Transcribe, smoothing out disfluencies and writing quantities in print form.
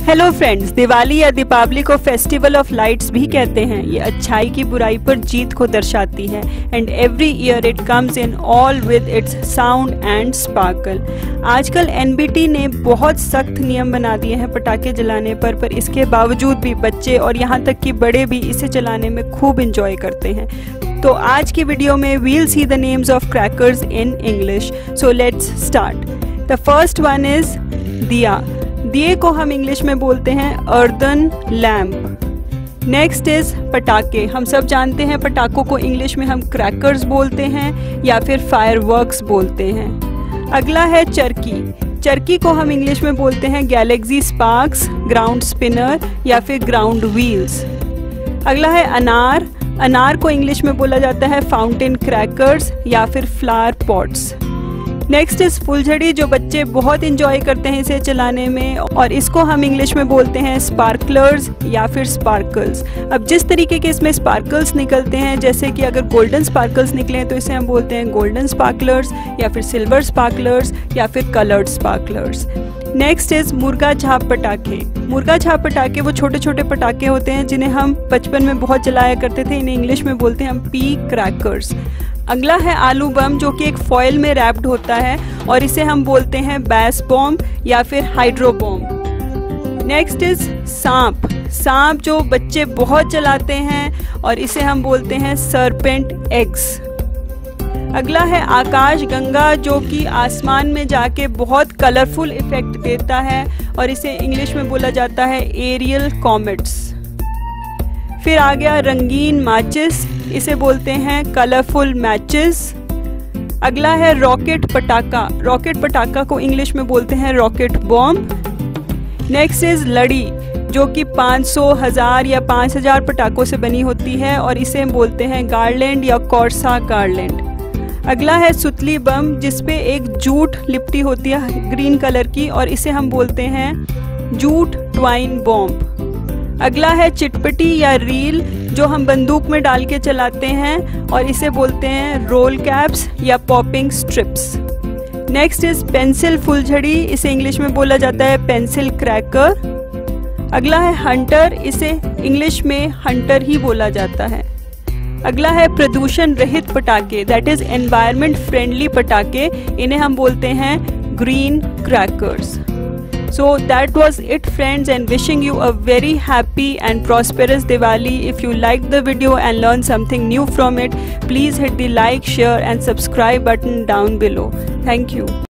Hello friends, Diwali या दीपावली को festival of lights भी कहते हैं। ये अच्छाई की बुराई पर जीत को दर्शाती है and every year it comes in all with its sound and sparkle. आजकल एनबीटी ने बहुत सख्त नियम बना दिए हैं पटाखे जलाने पर इसके बावजूद भी बच्चे और यहाँ तक कि बड़े भी इसे चलाने में खूब इंजॉय करते हैं। तो आज की वीडियो में we'll see the names of crackers in English. So let's start. The first one is diya. दिए को हम इंग्लिश में बोलते हैं अर्दन लैम्प। नेक्स्ट इज पटाखे। हम सब जानते हैं पटाखों को इंग्लिश में हम क्रैकर्स बोलते हैं या फिर फायरवर्क्स बोलते हैं। अगला है चरखी। चरखी को हम इंग्लिश में बोलते हैं गैलेक्सी स्पार्क्स, ग्राउंड स्पिनर या फिर ग्राउंड व्हील्स। अगला है अनार। अनार को इंग्लिश में बोला जाता है फाउंटेन क्रैकर्स या फिर फ्लावर पॉट्स। नेक्स्ट इज फुलझड़ी, जो बच्चे बहुत इंजॉय करते हैं इसे चलाने में, और इसको हम इंग्लिश में बोलते हैं स्पार्कलर्स या फिर स्पार्कल्स। अब जिस तरीके के इसमें स्पार्कल्स निकलते हैं, जैसे कि अगर गोल्डन स्पार्कल्स निकले तो इसे हम बोलते हैं गोल्डन स्पार्कलर्स या फिर सिल्वर स्पार्कलर्स या फिर कलर्ड स्पार्कलर्स। नेक्स्ट इज मुर्गा छाप पटाखे। मुर्गा छाप पटाखे वो छोटे छोटे पटाखे होते हैं जिन्हें हम बचपन में बहुत जलाया करते थे। इन्हें इंग्लिश में बोलते हैं हम पी क्रैकर्स। अगला है आलू बम, जो कि एक फॉयल में रैप्ड होता है और इसे हम बोलते हैं बैस बॉम्ब या फिर हाइड्रो बॉम्ब। नेक्स्ट इज सांप। सांप जो बच्चे बहुत जलाते हैं और इसे हम बोलते हैं सरपेंट एग्स। अगला है आकाश गंगा, जो कि आसमान में जाके बहुत कलरफुल इफेक्ट देता है और इसे इंग्लिश में बोला जाता है एरियल कॉमेट्स। फिर आ गया रंगीन माचिस, इसे बोलते हैं कलरफुल मैचेस। अगला है रॉकेट पटाखा। रॉकेट पटाखा को इंग्लिश में बोलते हैं रॉकेट बॉम्ब। नेक्स्ट इज लड़ी, जो कि 500, 1000 या 5000 पटाखों से बनी होती है और इसे हम बोलते हैं गार्लैंड या कॉर्सा गार्लैंड। अगला है सुतली बम, जिसपे एक जूट लिपटी होती है ग्रीन कलर की और इसे हम बोलते हैं जूट ट्वाइन बॉम्ब। अगला है चिटपटी या रील, जो हम बंदूक में डाल के चलाते हैं और इसे बोलते हैं रोल कैप्स या popping strips. Next is pencil phuljhadi, इसे इंग्लिश में बोला जाता है पेंसिल क्रैकर। अगला है हंटर, इसे इंग्लिश में हंटर ही बोला जाता है। अगला है प्रदूषण रहित पटाखे, दैट इज एनवायरमेंट फ्रेंडली पटाखे, इन्हें हम बोलते हैं green crackers. So that was it friends, and wishing you a very happy and prosperous Diwali. If you liked the video and learned something new from it, please hit the like, share and subscribe button down below. Thank you.